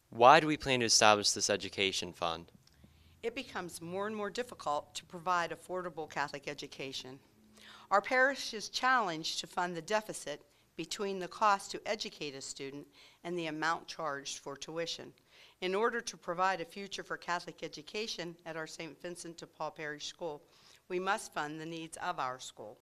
Why do we plan to establish this education fund? It becomes more and more difficult to provide affordable Catholic education. Our parish is challenged to fund the deficit between the cost to educate a student and the amount charged for tuition. In order to provide a future for Catholic education at our St. Vincent de Paul Parish School, we must fund the needs of our school.